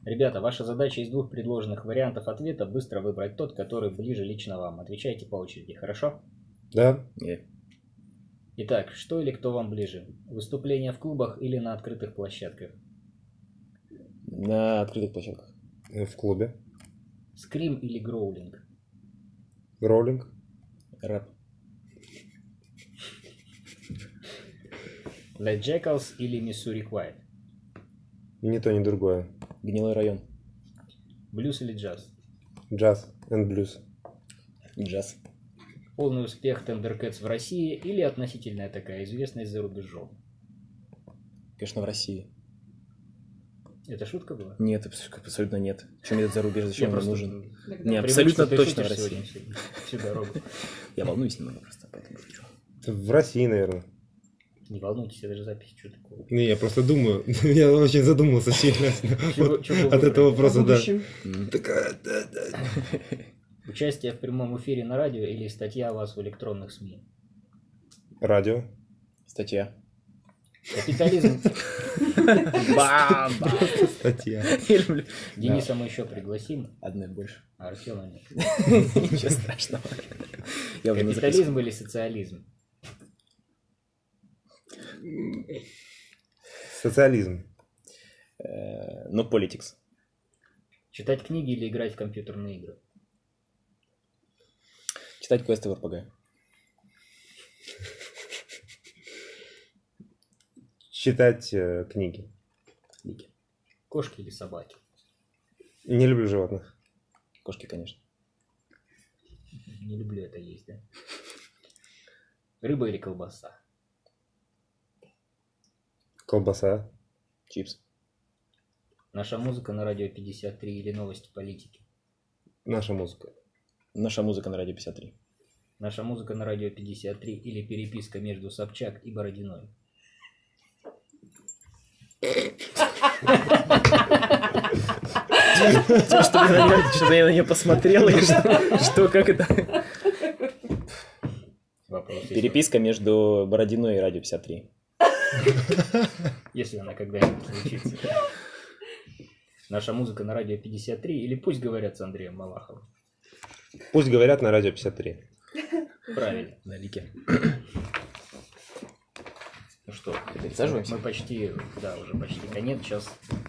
Ребята, ваша задача из двух предложенных вариантов ответа быстро выбрать тот, который ближе лично вам. Отвечайте по очереди, хорошо? Да. Итак, что или кто вам ближе? Выступление в клубах или на открытых площадках? На открытых площадках. В клубе. Скрим или гроулинг? Гроулинг. Рэп. The Jackals или Missouri Quiet? Ни то, ни другое. Гнилой район. Блюз или джаз? Джаз and блюз. Джаз. Полный успех Thundercats в России или относительная такая известность за рубежом? Конечно, в России. Это шутка была? Нет, абсолютно нет. Чем этот зарубеж, зачем он нужен? Не, Привык, абсолютно что ты точно в шутишь России. сегодня всю дорогу. Я волнуюсь немного просто, поэтому шучу. В России, наверное. Не волнуйтесь, это же запись, что такого. Не, я просто думаю. Я очень задумался сильно от этого вопроса, да. Участие в прямом эфире на радио или статья о вас в электронных СМИ? Радио. Статья. Капитализм. Бам! Статья. Дениса мы еще пригласим, Одной больше. а Артема нет. Ничего страшного. Я уже на записке. Капитализм или социализм? Социализм. Ну, политикс. Читать книги или играть в компьютерные игры? Читать квесты в РПГ. Читать книги. Кошки или собаки? Не люблю животных. Кошки, конечно. Не люблю это есть, да? Рыба или колбаса? Колбаса. Чипс. Наша музыка на радио 53 или новости политики? Наша музыка. Наша музыка на радио 53. Наша музыка на радио 53 или переписка между Собчак и Бородиной? Что я на нее посмотрел, и что, как это? Вопрос. Переписка между Бородиной и радио 53. Если она когда-нибудь случится. Наша музыка на радио 53 или пусть говорят с Андреем Малаховым? Пусть говорят на радио 53. Правильно. На лике. Ну что, Пересаживаемся? мы почти, да, уже почти конец. Сейчас